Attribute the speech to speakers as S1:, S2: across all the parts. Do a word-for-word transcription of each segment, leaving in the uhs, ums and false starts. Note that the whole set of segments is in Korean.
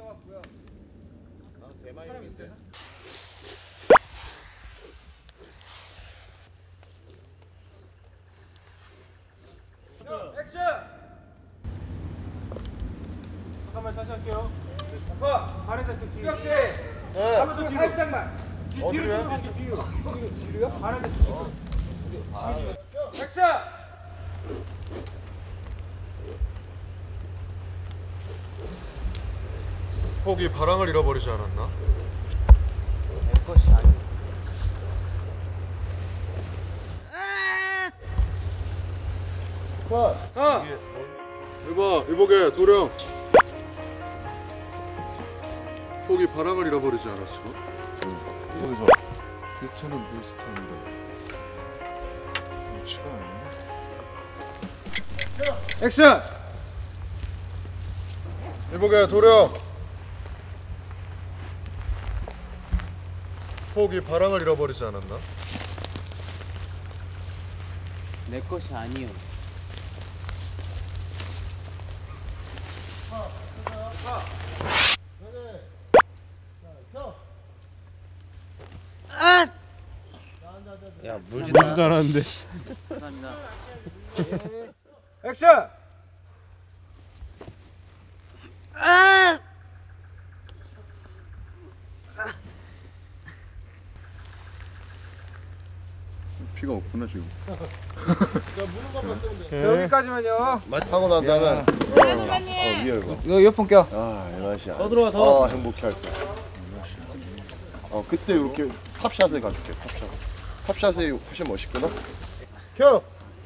S1: 내려왔고요.
S2: 아, 대만이 있어요?
S1: 액션!
S2: 잠깐만 다시 할게요.
S1: 컷!
S2: 발에다 쓸게요.
S1: 수혁 씨!
S3: 네.
S1: 한번 살짝만.
S2: 뒤,
S3: 어디로요?
S2: 뒤로 좀 갈게요. 뒤로. 뒤로. 뒤로요? 발에다 쓸게요.
S1: 액션!
S3: 혹이 바람을 잃어버리지 않았나?
S2: 내 것이 아니야.
S3: 컷!
S1: 어!
S3: 이봐, 이보게, 도령. 혹이 바람을 잃어버리지 않았어?
S4: 여기서 뷰티는 비슷한데 위치가 아니네.
S1: 액션!
S3: 이보게, 도령. 혹이 바람을 잃어버리지 않았나?
S2: 내 것이 아니요.
S4: 야 물지도 않았는데.
S2: 감사합니다.
S1: 액션!
S4: 피가 없구나 지금.
S1: 여기까지만요.
S4: 하고 난 다음에 어, 어 위에 봐.
S1: 이거 이어폰 껴.
S4: 아 이맛이야.
S2: 더 들어와, 더.
S4: 아 행복해 할 거야. 어 그때 이렇게 탑샷을 가줄게. 탑샷. 탑샷이 훨씬 멋있구나. 켜.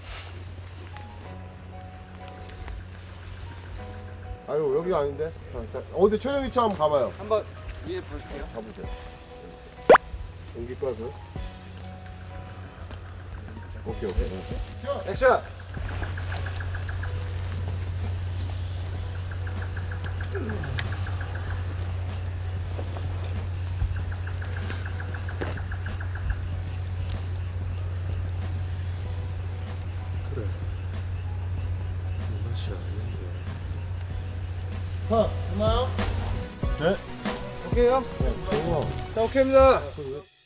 S4: 아유 여기 아닌데. 자, 자, 어디 최종 위치 한번 가봐요.
S1: 한번 위에 보실게요.
S4: 가보세요. 여기 가서. 오케이 오케이.
S1: 액션!
S4: 자, 됐나요? 네.
S1: 오케이요?
S4: 네.
S1: 자, 오케이입니다.